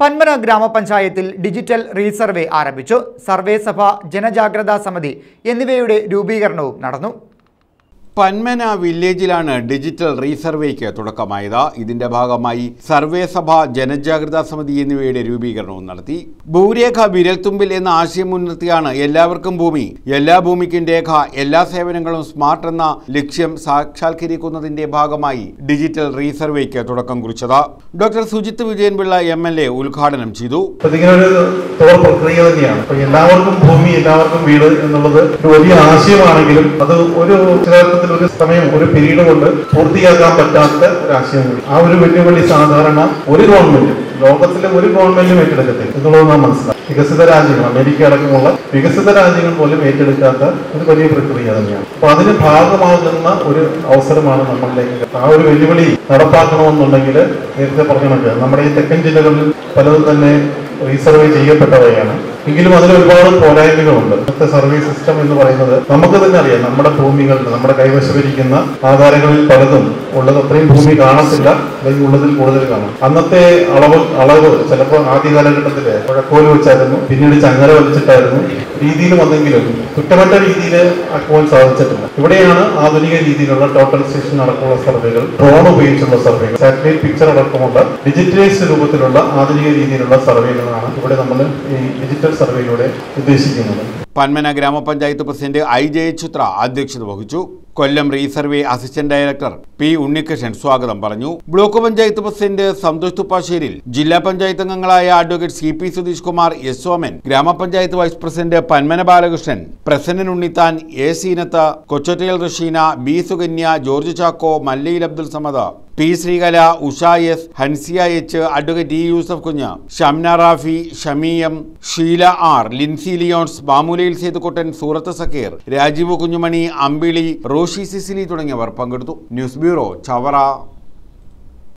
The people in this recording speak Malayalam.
പന്മന ഗ്രാമപഞ്ചായത്തിൽ ഡിജിറ്റൽ റീസർവേ ആരംഭിച്ചു. സർവേ സഭ, ജനജാഗ്രതാ സമിതി എന്നിവയുടെ രൂപീകരണവും നടന്നു. പന്മന വില്ലേജിലാണ് ഡിജിറ്റൽ റീസർവേക്ക് തുടക്കമായത്. ഇതിന്റെ ഭാഗമായി സർവേ സഭ, ജനജാഗ്രതാ സമിതി എന്നിവയുടെ രൂപീകരണവും നടത്തി. ഭൂരേഖ വിരൽത്തുമ്പിൽ എന്ന ആശയം മുൻനിർത്തിയാണ് എല്ലാവർക്കും ഭൂമി, എല്ലാ ഭൂമിക്കും രേഖ, എല്ലാ സേവനങ്ങളും സ്മാർട്ട് എന്ന ലക്ഷ്യം സാക്ഷാത്കരിക്കുന്നതിന്റെ ഭാഗമായി ഡിജിറ്റൽ റീസർവേക്ക് തുടക്കം കുറിച്ചത്. ഡോക്ടർ സുജിത് വിജയൻപിള്ള MLA ഉദ്ഘാടനം ചെയ്തു. പ്രക്രിയ തന്നെയാണ്. എല്ലാവർക്കും ഭൂമി, എല്ലാവർക്കും വീട് എന്നുള്ളത് ഒരു വലിയ ആശയമാണെങ്കിലും അത് ഒരു സമയം, ഒരു പീരീഡ് കൊണ്ട് പൂർത്തിയാക്കാൻ പറ്റാത്ത ഒരു ആശയം കൂടി. ആ ഒരു വെല്ലുവിളി സാധാരണ ഒരു ഗവൺമെന്റും, ലോകത്തിലെ ഒരു ഗവൺമെന്റും ഏറ്റെടുക്കത്തില്ല എന്നുള്ളത് നാം മനസ്സിലാക്കും. വികസിത രാജ്യങ്ങൾ, അമേരിക്ക അടക്കമുള്ള വികസിത രാജ്യങ്ങൾ പോലും ഏറ്റെടുക്കാത്ത ഒരു വലിയ പ്രക്രിയ തന്നെയാണ്. അപ്പൊ അതിന് ഭാഗമാകുന്ന ഒരു അവസരമാണ് നമ്മളിലേക്ക്. ആ ഒരു വെല്ലുവിളി നടപ്പാക്കണമെന്നുണ്ടെങ്കിൽ നേരത്തെ പറഞ്ഞ കണക്ക് നമ്മുടെ ഈ തെക്കൻ ജില്ലകളിൽ പലതും തന്നെ റീസർവേ ചെയ്യപ്പെട്ടവയാണ്. എങ്കിലും അതിൽ ഒരുപാട് പോരായ്മകളുണ്ട്. ഇന്നത്തെ സർവേ സിസ്റ്റം എന്ന് പറയുന്നത് നമുക്ക് തന്നെ അറിയാം. നമ്മുടെ ഭൂമികളിൽ, നമ്മുടെ കൈവശമിരിക്കുന്ന ആധാരങ്ങളിൽ പലതും ഉള്ളത് അത്രയും ഭൂമി കാണത്തില്ല, അല്ലെങ്കിൽ ഉള്ളതിൽ കൂടുതൽ കാണും. അന്നത്തെ അളവ് ചിലപ്പോൾ ആദ്യ കാലഘട്ടത്തിൽ കുഴക്കോല് വെച്ചായിരുന്നു, പിന്നീട് ചങ്ങല വലിച്ചിട്ടായിരുന്നു രീതിയിൽ വന്നെങ്കിലും കുറ്റമറ്റ രീതിയിൽ ആക്കുവാൻ സാധിച്ചിട്ടില്ല. ഇവിടെയാണ് ആധുനിക രീതിയിലുള്ള ടോട്ടൽ സ്റ്റേഷൻ അടക്കമുള്ള സർവേകൾ, ഡ്രോൺ ഉപയോഗിച്ചുള്ള സർവേകൾ, സാറ്റലൈറ്റ് പിക്ചർ അടക്കമുള്ള ഡിജിറ്റലൈസ്ഡ് രൂപത്തിലുള്ള ആധുനിക രീതിയിലുള്ള സർവേകളാണ് ഇവിടെ നമ്മൾ ഈ ഡിജിറ്റൽ സർവേയിലൂടെ ഉദ്ദേശിക്കുന്നത്. പന്മന ഗ്രാമപഞ്ചായത്ത് പ്രസിഡന്റ് IJ ചിത്ര അധ്യക്ഷത വഹിച്ചു. Kollam resurvey assistant director P Unnikrishnan സ്വാഗതം പറഞ്ഞു. ബ്ലോക്ക് പഞ്ചായത്ത് പ്രസിഡന്റ് സന്തോഷ് തുപ്പാശ്ശേരിൽ, ജില്ലാ പഞ്ചായത്ത് അംഗങ്ങളായ advocate CP Sudheesh Kumar, S Soman, gramapanchayat vice president Panmana Balakrishnan, Prasannan Unnithan, A Seenath, Kochottayil Rasheena, B Sukanya, George Chacko, Mallayil Abdul Samad, P Sreekala, Usha S, Hansiya H, advocate E Yusuf Kunju, Shamna Rafi, ഷമീയം, Sheela R, Lincy Lyons, ബാമുലയിൽ Sethukuttan, സൂറത്ത് സക്കീർ, രാജീവ് കുഞ്ഞുമണി, അമ്പിളി, റോഷി സിസിലി തുടങ്ങിയവർ പങ്കെടുത്തു. News bureau, Chavara.